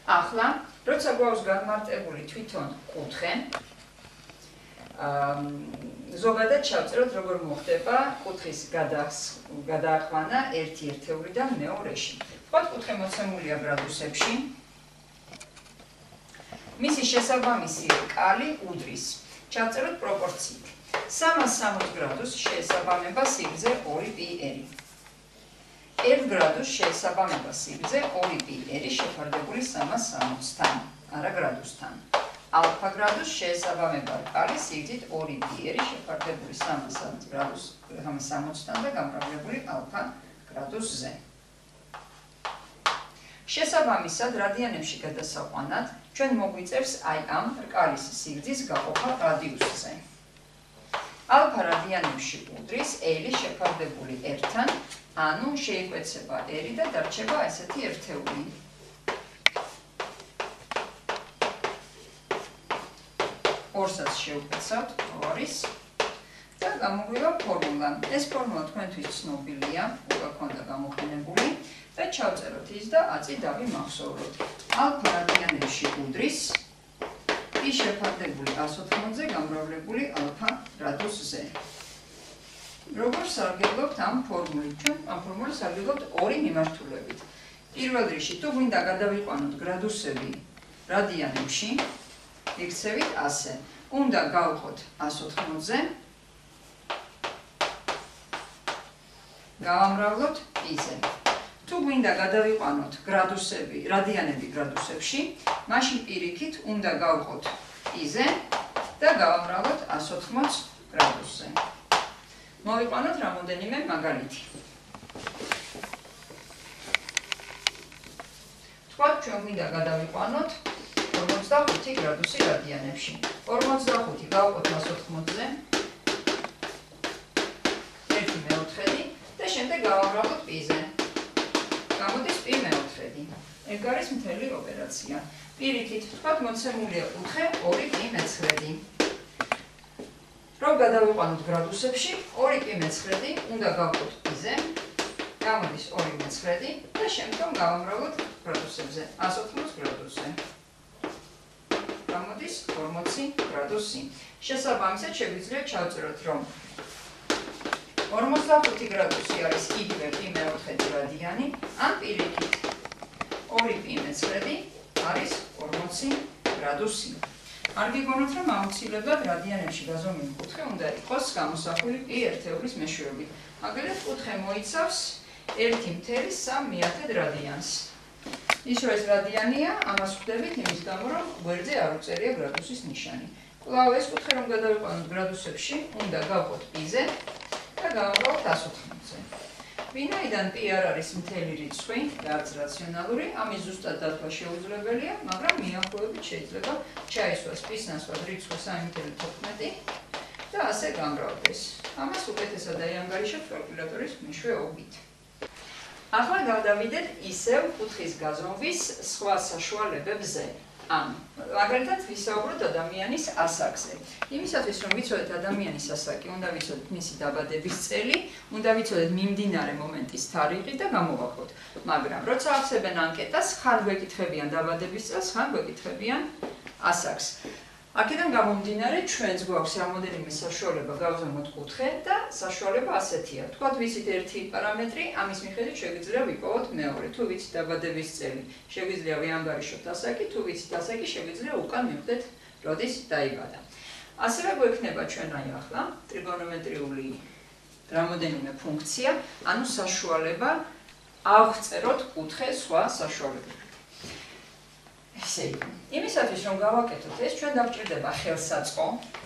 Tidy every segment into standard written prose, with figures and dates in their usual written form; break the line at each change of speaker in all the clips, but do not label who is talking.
ახლა, როცა გვაქვს განმარტებული თვითონ კუთხე, ზოგადად ჩავწეროთ, როგორ მოხდება კუთხის გადააყვანა ერთი ერთეულიდან მეორეში. ვთქვათ, კუთხე მოცემულია გრადუსებში. მისი შესაბამისი კალი უდრის. ჩავწეროთ პროპორციით. 360 გრადუს შეესაბამება სიგრძე 2πr. 1 გრადუს შეესაბამება სიგრძე 2πr შეფარდებული 360-თან, არა გრადუსთან. ალფა გრადუს შეესაბამება კალი სიგრძით 2πr შეფარდებული 360-თან და გამრავლებული ალფა გრადუსზე. შესაბამისად, რადიანებში გადასაყვანად, ჩვენ მოგვიწევს აი ამ რკალის სიგრძის გაყოფა რადიუსზე. ალფა რადიანებში უდრის L შეფარდებული 1-თან, ანუ შეიკვეცება R და დარჩება ესეთი ერთეული. ორსაც შევკვეცავთ, არის და გამოგვივა ფორმულა. ეს ფორმულა თქვენთვის ცნობილია, უკვე ქონდა გამოყენებული და ჩავწეროთ ის და აწი დავიმახსოვროთ. ალფა რადიანებში უდრის I შეფარდებული 180-ზე გამრავლებული ალფა გრადუსზე. როგორ სარგებლობთ ამ ფორმულით? ჩვენ ამ ფორმულით სარგებლობთ ორი მიმართულებით. პირველ რიგში, თუ გვინდა გადავიყვანოთ გრადუსები რადიანებში, იქცევით ასე. უნდა გავყოთ 180-ზე, გავამრავლოთ π-ზე. თუ გვინდა გადავიყვანოთ გრადუსები, რადიანები გრადუსებში, მაშინ პირიქით უნდა გავყოთ π-ზე და გავამრავლოთ 180 გრადუსზე. მოვიყვანოთ რამოდენიმე მაგალითი. თქვათ, ჩვენ გვინდა გადავიყვანოთ 45 გრადუსი რადიანებში. 45 გავყოთ 180-ზე, 1/4 და შემდეგ გავამრავლოთ π-ზე. გამოდის π/4. ეგ არის მთელი ოპერაცია. პირიქით, თქვათ, მოცემულია კუთხე 2π/9. რომ გადავიყვანოთ გრადუსებში, 2π/9 უნდა გავყოთ π-ზე, გამოდის 2/9 და შემდგომ გავამრავლოთ გრადუსებზე, 180 გრადუსზე. გამოდის 40 გრადუსი. შესაბამისად, შეგვიძლია ჩავწეროთ, რომ 45 გრადუსი არის იგივე π/4 რადიანი, ან პირიქით 2π/9 არის 40 გრადუსი. არ გიგონოთ, რომ აუცილებლად რადიანებში გაზომილი კუთხე უნდა იყოს გამოსახული π ერთეულის მეშვეობით. მაგალითად, კუთხე მოიცავს 1/3 რადიანს. ის რომ ეს რადიანია, ამას ვხვდებით იმის გამო, რომ გვერდზე არ უწერია გრადუსის ნიშანი. კვლავ ეს კუთხე რომ გადავიყვანოთ გრადუსებში, უნდა გავყოთ π-ზე და გავამრავლოთ 180-ზე. ვინაიდან π არ არის მთელი რიცხვი და არც რაციონალური, ამის ზუსტად დათქვა შეუძლებელია, მაგრამ მიახლოებით შეიძლება ჩაისვას π-ს ნაცვლად რიცხვი 3.15 და ასე გამრავლდეს. ამას უკეთესად აიანგარიშებთ კალკულატორის მეშვეობით. ახლა გავდავიდეთ ისევ კუთხის გაზომვის სხვა საშუალებებზე. მაგალითად ვისაუბროთ ადამიანის ასაკზე. იმისათვის რომ ვიცოდეთ ადამიანის ასაკი, უნდა ვიცოდეთ მისი დაბადების წელი, უნდა ვიცოდეთ მიმდინარე მომენტის თარიღი და გამოვაკლოთ. მაგრამ როცა ახსებენ ანკეტას, ხან გვეკითხებიან დაბადების წელს, ხან გვეკითხებიან ასაკს. აქედან გამომდინარე, ჩვენს გვაქვს რამოდენიმე საშუალება გავზომოთ კუთხე და საშუალება ასეთია. თქვათ, ვიცით ერთი პარამეტრი, ამის მიხედვით შეგვიძლია ვიპოვოთ მეორე. თუ ვიცით დაბადების წელი, შეგვიძლია ვიანგარიშოთ ასაკი, თუ ვიცით ასაკი, შეგვიძლია უკან მივხვდეთ, როდის დაიბადა. ასევე გვექნება ჩვენ აი ახლა ტრიგონომეტრიული რამოდენიმე ფუნქცია, ანუ საშუალება ავღწეროთ კუთხე სხვა საშუალებებით. ესე იგი, იმისათვის რომ გავაკეთოთ ეს, ჩვენ დავჭირდება ხელსაწყო.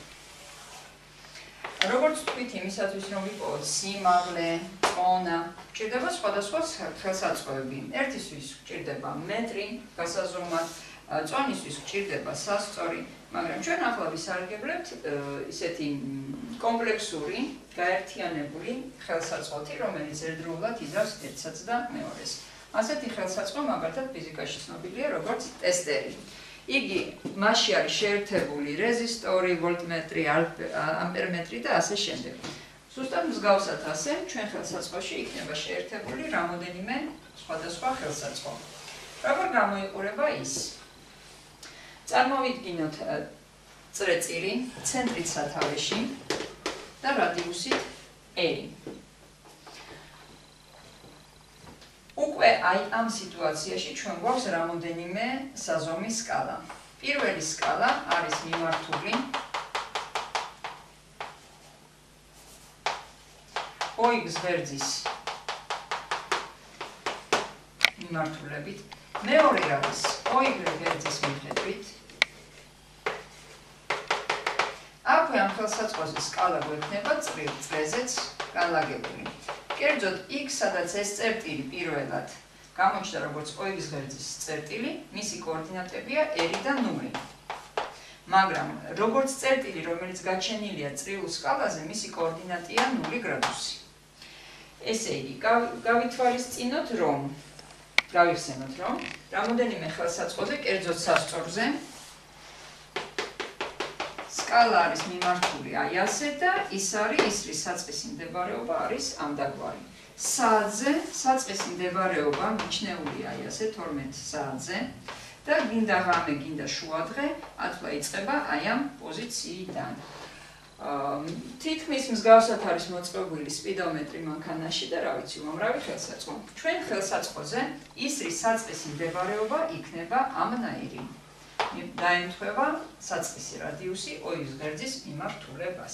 როგორც ვთქვით, იმისათვის რომ ვიპოვოთ სიმაღლე, წონა, გვჭირდება სხვადასხვა ხელსაწყოები. ერთისთვის გვჭირდება მეტრი გასაზომად, წონისთვის გვჭირდება სასწორი, მაგრამ ჩვენ ახლა ვისარგებლებთ ისეთი კომპლექსური, გაერთიანებული ხელსაწყოთი, რომელიც ერთდროულად იზრავს ერთსაც და მეორეს. ასეთი ხელსაწყო მაგალითად ფიზიკაში ცნობილია როგორც ტესტერი. იგი მასში არის შეერთებული რეზისტორი, ვოლტმეტრი, ამპერმეტრი და ასე შემდეგ. ზუსტად მსგავსად ასე ჩვენ ხელსაწყოში იქნება შეერთებული რამოდენიმე სხვადასხვა ხელსაწყო. როგორ გამოიყურება ის? წარმოვიდგინოთ წრეწირი ცენტრით სათავეში და რადიუსით R. უკვე აი ამ სიტუაციაში ჩვენ გვაქვს რამოდენიმე საზომის სკალა. პირველი სკალა არის მიმართული OX ღერძის მიმართულებით. მეორე არის OY ღერძის მიხედვით. აქვე ამ ხელსაწყოზე სკალა გვექნება წრეზეც განლაგებული. კერძოდ X, სადაც ეს წერტილი პირველად გამოჩნდა როგორც OX ღერძის წერტილი, მისი კოორდინატებია R და 0. მაგრამ როგორც წერტილი, რომელიც გაჩენილია წრიულ სკალაზე, მისი კოორდინატია 0 გრადუსი. ესე იგი, გავითვალისწინოთ, რომ გავიხსენოთ, რომ რამოდენიმე ხელსაწყოზე, კერძოდ სასწორზე, სკალა არის მიმართული აი ასე და ის არის ის რის საწყისი მდებარეობა არის ამდაგვარი. საათზე საწყისი მდებარეობა მიჩნეულია აი ასე 12 საათზე და გინდა ღამე, გინდა შუადღე, ათლა იწყება აი ამ პოზიციიდან. თითქმის მსგავსად არის მოწყობილი სპიდომეტრი მანქანაში და რა ვიცი, უამრავი ხელსაწყო. ჩვენ ხელსაწყოზე ის რის საწყისი მდებარეობა იქნება ამნაირი. დაემთხვევა საწყისი რადიუსი OX ღერძის მიმართულებას.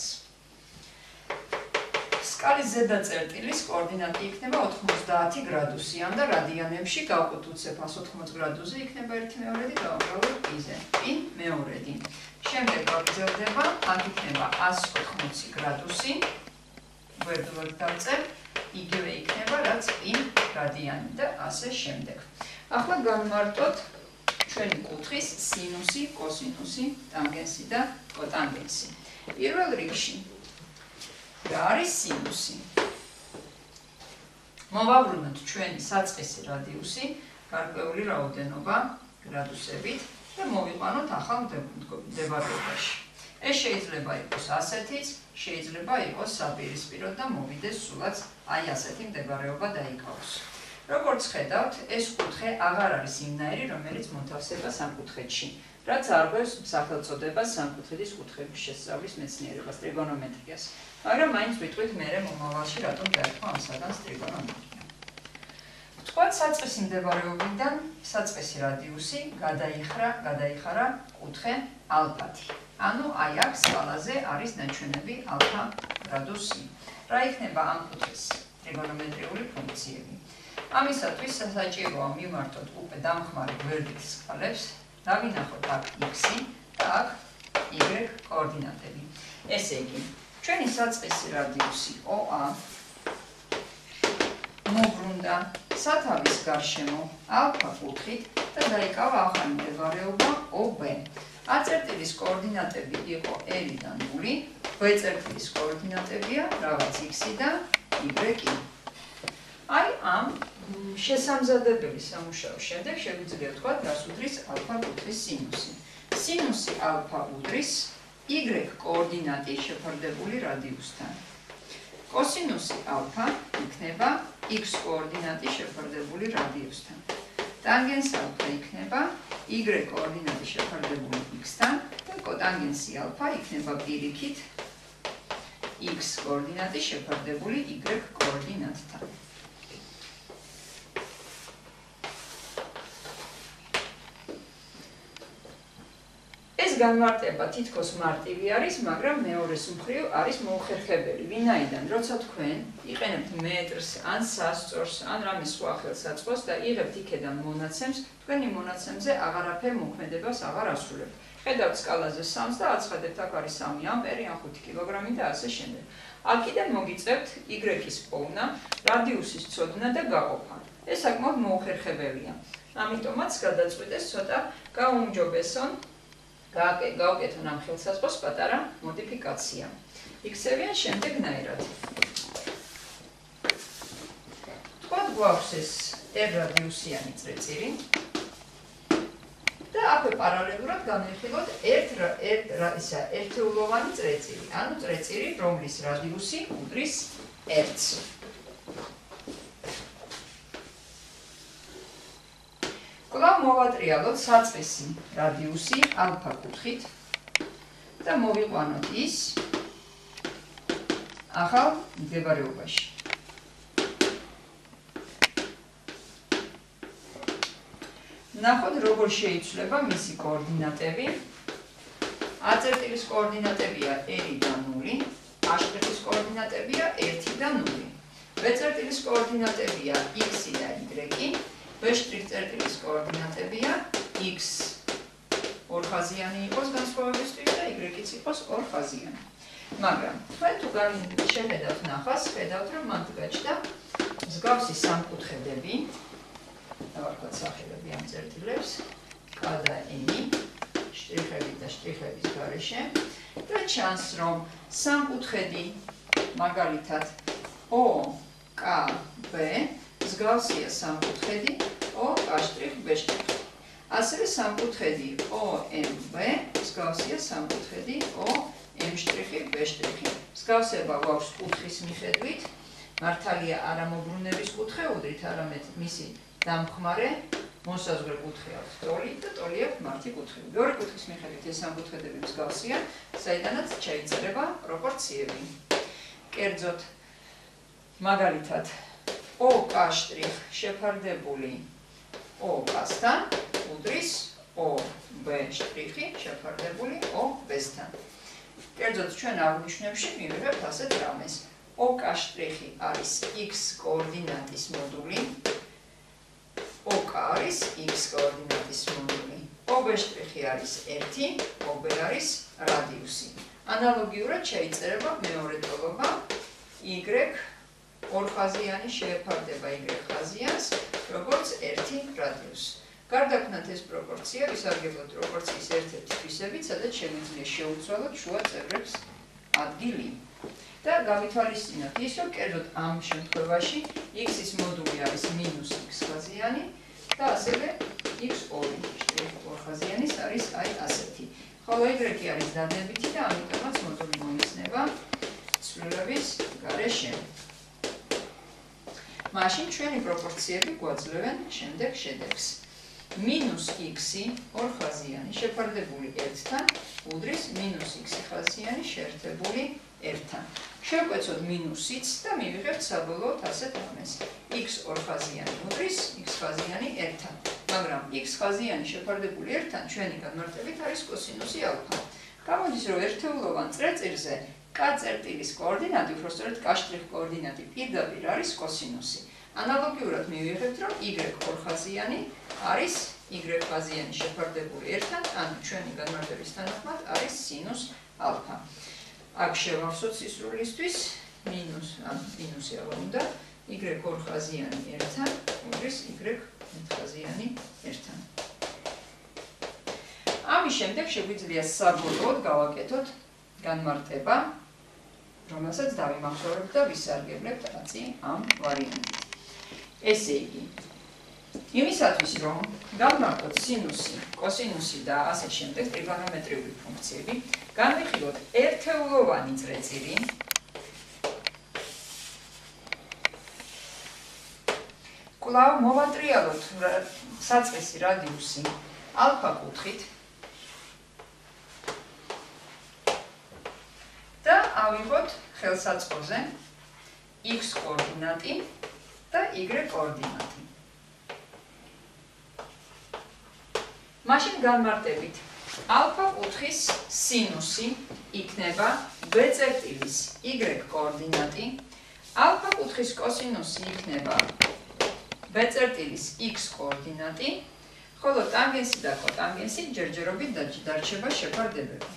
სკალის ზედა წერტილის კოორდინატი იქნება 90 გრადუსიან და რადიანებში გავყოთ უცებ 180 გრადუსზე იქნება 1/2 გავაკრავოთ პ-ზე. პ-2. შემდეგ გაგრძელდება, აქ იქნება 180 გრადუსი. გვერდულად დავწერ, იგივე იქნება რაც π რადიანი და ასე შემდეგ. ახლა განმარტოთ ჩვენი კუთხის სინუსი, კოსინუსი, ტანგენსი და კოტანგენსი. პირველ რიგში რა არის სინუსი? მოვაბრუნოთ ჩვენი საწყისი რადიუსი გარკვეული რაოდენობა გრადუსებით და მოვიყვანოთ ახალ მდებარეობაში. ეს შეიძლება იყოს ასეთიც, შეიძლება იყოს საპირისპირო და მოვიდეს სულაც აი ასეთი მდებარეობა დაიკავოს. როგორც ხედავთ, ეს კუთხე აღარ არის იმნაირი, რომელიც მოთავსება სამკუთხედში, რაც არღვევს სახელწოდებას სამკუთხედის კუთხეების შესწავლის მეცნიერებას, ტრიგონომეტრიას. მაგრამ მაინც ვიტყვით მერე მომავალში რატომ დაერქვა ამ საგანს ტრიგონომეტრია. ვთქვათ, საწყისი მდებარეობიდან საწყისი რადიუსი გადაიხარა კუთხე ალფათი. ანუ აი აქ სკალაზე არის ნაჩვენები ალფა გრადუსი. რა იქნება ამ კუთხის ტრიგონომეტრიული ფუნქციები? ამისათვის საჭიროა მივმართოთ უკვე დამხმარე გვერდით სკალებს, დავინახოთ აქ x-ი და აქ y კოორდინატები. ესე იგი, ჩვენი საწყისი რადიუსი OA მოგრუნდა სათავის გარშემო ალფა კუთხით და დაიკავა ახალი მდებარეობა OB. A წერტილის კოორდინატები იყო R და 0, B წერტილის კოორდინატებია რაღაც x-ი და y-ი. აი ამ შესამზადებელი სამუშაოს შემდეგ შეგვიძლია ვთქვათ, რას უდრის ალფა კუთხის სინუსი. სინუსი ალფა უდრის y კოორდინატი შეფარდებული რადიუსთან. კოსინუსი ალფა იქნება x კოორდინატი შეფარდებული რადიუსთან. ტანგენს ალფა იქნება y კოორდინატი შეფარდებული x-თან და კოტანგენსი ალფა იქნება პირიქით x კოორდინატი შეფარდებული y კოორდინატთან. განმარტება თითქოს მარტივი არის, მაგრამ მეორეს მხრივ არის მოუხერხებელი. ვინაიდან, როცა თქვენ იყენებთ მეტრს, ან სასწორს, ან რამე სხვა ხელსაწყოს და იღებთ იქედან მონაცემს, თქვენი მონაცემზე აღარაფერ მოქმედებას აღარ ასრულებთ. ხედავთ სკალაზე 3-ს და აცხადებთ, აქ არის 3 ამპერი, ან 5 კილოგრამი და ასე შემდეგ. აქედან მოგიწევთ y-ის პოვნა, რადიუსის ცოდნა და გაყოფა. ეს საკმაოდ მოუხერხებელია. ამიტომაც გადაწყვიტეს ცოტა გაუმჯობესონ გავუკეთონ ამ ხელსაწყოს პატარა მოდიფიკაცია. იქცევიან შემდეგნაირად. თქვათ გვაქვს ეს R რადიუსიანი წრეწირი და აქვე პარალელურად განვიხილოთ ერთეულოვანი წრეწირი, ანუ წრეწირი, რომლის რადიუსი უდრის 1-ს. კვლავ მოვატრიალოთ საწყისი რადიუსი ალფა კუთხით და მოვიყვანოთ ის ახალ მდებარეობაში. ნახოთ როგორ შეიცვლება მისი კოორდინატები. A წერტილის კოორდინატებია 2 და 0, A წერტილის კოორდინატებია 1 და 0. B წერტილის კოორდინატებია x და y, B წერტილის კოორდინატებია x ორხაზიანი იყოს განსხვავებისთვის და y-იც იყოს ორხაზიანი. მაგრამ თქვენ თუ შეხედავთ ნახას, ხედავთ რომ მანდ გაჩნდა მსგავსი სამკუთხედები, დავარქვათ სახელები ამ წერტილებს, k და n, შტრიხებით და შტრიხების გარეშე და ჩანს რომ სამკუთხედი მაგალითად OKB მსგავსია სამკუთხედი OK'-B'. ასევე სამკუთხედი OMB მსგავსია სამკუთხედი OM'-B'. მსგავსება გვაქვს კუთხის მიხედვით, მართალია არა მობრუნების კუთხეუდრით, არამედ მისი დამხმარე მოსაზღვრე კუთხე აქვს ტოლი და ტოლი აქვს მართი კუთხე. მეორე კუთხის მიხედვით ეს სამკუთხედები მსგავსია, საიდანაც ჩაიწერება პროპორციები. კერძოდ, მაგალითად, OK' შეფარდებული OK-სთან უდრის OB' შეფარდებული OB-სთან. კერძოდ, ჩვენ აღვნიშნებში მივიღებთ ასეთ რამეს. OK' არის x კოორდინატის მოდული, OK არის x კოორდინატის მოდული, OB' არის 1, OB არის რადიუსი. ანალოგიურად შეიწერება მეორე ტოლობა y ორხაზიანი შეეფარდება y ხაზიანს, როგორც 1 რადიუსი. გარდაქმნათ ეს პროპორცია, ვისარგებლოთ პროპორციის ერთ-ერთი თვისებით, სადაც შეგვიძლია შეუცვალოთ შუა წევრებს ადგილი. და გავითვალისწინოთ ის, რომ კერძოდ ამ შემთხვევაში x-ის მოდული არის -x ხაზიანი და ასევე x2 ორხაზიანის არის აი ასეთი. ხოლო y არის დადებითი და ამიტომაც მოდული მოიხსნება ცვლილების გარეშე. მაშინ ჩვენი პროპორციები გვაძლევენ შემდეგ შედეგს. -x ორხაზიანი შეფარდებული 1-თან უდრის -x ხაზიანი შეერთებული 1-თან. შევკვეცოთ -იც და მივიღებთ საბოლოოდ ასეთ რამეს. x ორხაზიანი უდრის x ხაზიანი 1-თან. მაგრამ x ხაზიანი შეფარდებული 1-თან ჩვენი განმარტებით არის კოსინუსი ალფა. გამოდის რომ ერთეულოვან წერტილზე k წერტილის კოორდინატი, უბრალოდ k' კოორდინატი პირდაპირ არის კოსინუსი. ანალოგიურად მივიღებთ რომ y ორხაზიანი არის y ხაზიანი შეფარდებული 1-თან, ან ჩვენი განმარტების თანახმად არის სინუს ალფა. აქ შევავსოთ სისრულისთვის მინუსი აღარ უნდა, y ორხაზიანი 1-თან უდრის y ხაზიანი 1-თან. ამის შემდეგ შეგვიძლია საბოლოოდ გავაკეთოთ განმარტება, რომელსაც დავიმახსოვრებთ და ვისარგებლებთ აწი ამ ვარიანტით. ესე იგი, იმისათვის რომ გავმართოთ სინუსი, კოსინუსი და ასე შემდეგ ტრიგონომეტრიული ფუნქციები, განვიხილოთ ერთეულოვანი წრეწირი, კვლავ მოვატრიალოთ საწყისი რადიუსი ალფა კუთხით და ავიღოთ ხელსაწყოზე x კოორდინატი და y კოორდინატი. მაშინ განმარტებით, ალფა კუთხის სინუსი იქნება b წერტილის y კოორდინატი, ალფა კუთხის კოსინუსი იქნება b წერტილის x კოორდინატი, ხოლო ტანგენსი და კოტანგენსი ჯერჯერობით დარჩება შეფარდებები.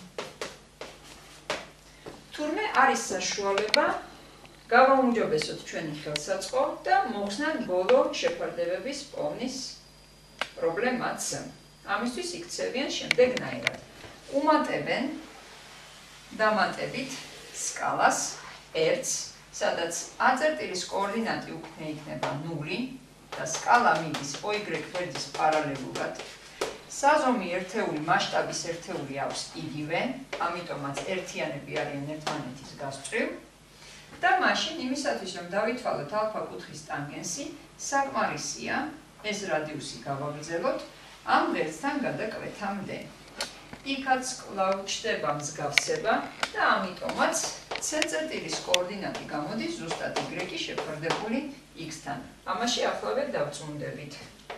თურმე არის საშუალება გავაუმჯობესოთ ჩვენი ხელსაწყო და მოხსნათ ბოლო შეფარდებების პოვნის პრობლემაც. ამისთვის იქცევიან შემდეგნაირად. უმატებენ დამატებით სკალას ერთს, სადაც a წერტილის კოორდინატი უკვე იქნება 0 და სკალა მიდის y გვერდის პარალელურად. საზომი ერთეული მასშტაბის ერთეული აქვს იგივე, ამიტომაც ერთიანები არიან ერთმანეთის გასწვრივ. და მაშინ იმისათვის რომ დავითვალოთ ალფა კუთხის ტანგენსი, საკმარისია ეს რადიუსი გავაგრძელოთ ამ ღერძთან გადაკვეთამდე. იქაც კვლავ ჩდება მსგავსება და ამიტომაც C-წერტილის კოორდინატი გამოდის ზუსტად y-ი შეფარდებული x-თან. ამაში ახლავე დავწმუნდებით.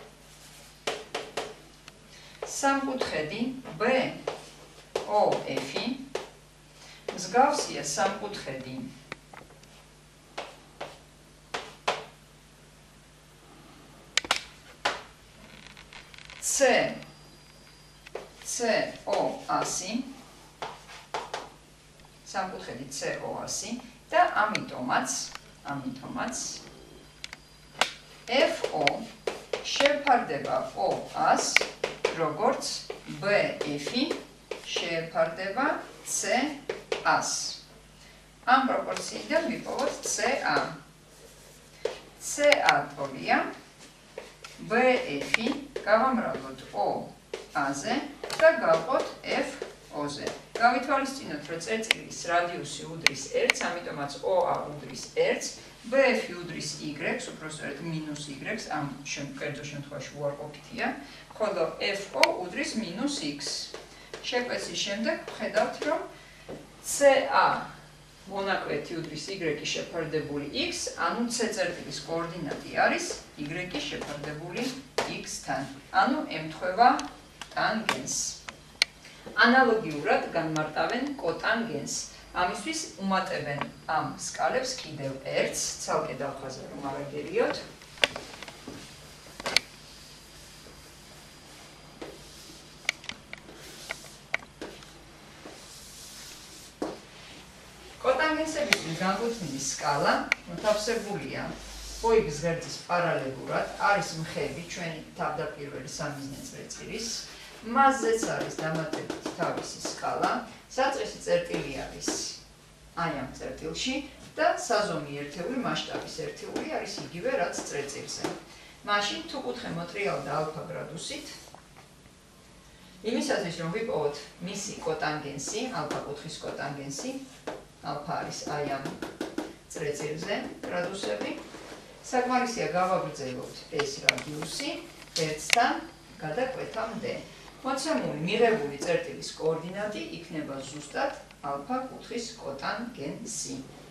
სამკუთხედი BOF-ი მსგავსია სამკუთხედი COA-ი სამკუთხედი COA-ი და ამიტომაც FO შეფარდება OA-ს როგორც BF-ი შეფარდება CA-ს. ამ პროპორციიდან ვიპოვოთ CA. CA ტოლია BF-ი გავამრავლოთ OA-ზე და გავყოთ FO-ზე. გავითვალისწინოთ, რომ წერტილის რადიუსი უდრის 1-ს, ამიტომაც OA უდრის 1-ს, BF-ი უდრის Y-ს, უпростоრად -Y-ს, ამ კერძო შემთხვევაში უარყოფითია, ხოლო FO უდრის -X. შეკვეცის შემდეგ ვხედავთ, რომ CA მონაკვეთი უდრის Y-ი შეფარდებული X, ანუ C-წერტილის კოორდინატი არის Y-ი შეფარდებული X-თან, ანუ ემთხვევა ტანგენს. ანალოგიურად განმარტავენ კოტანგენს. ამისთვის უმატებენ ამ სკალებს კიდევ ერთს, ცალკე დავხაზე რომ არაგერიოთ. კოტანგენსების განკუთვნილის სკალა მოთავსებულია ოიგს ღერძის პარალელურად, არის მხები ჩვენი თავდაპირველი სამიზნე წერტილის, მასზეც არის დამატებით თავისი სკალა, საწყისი წერტილი არის აი ამ წერტილში და საზომი ერთეული მასშტაბის ერთეული არის იგივე რაც წერტილზე. მაშინ თუ კუთხე მოტრიალდა ალფა გრადუსით, იმისათვის რომ ვიპოვოთ მისი კოტანგენსი, αλფა კუთხის კოტანგენსი, ალფა არის აი ამ წერტილზე გრადუსები, საკმარისია გავაგრძელოთ ეს რადიუსი ღერძთან გადაკვეთამდე. მოცემული მიღებული წერტილის კოორდინატი იქნება ზუსტად ალფა კუთხის კოტანგენსი.